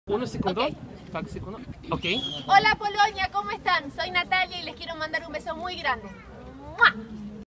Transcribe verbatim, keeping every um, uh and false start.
Uno segundo. Ok. Pac segundo. Ok. Hola Polonia, ¿cómo están? Soy Natalia y les quiero mandar un beso muy grande. ¡Mua!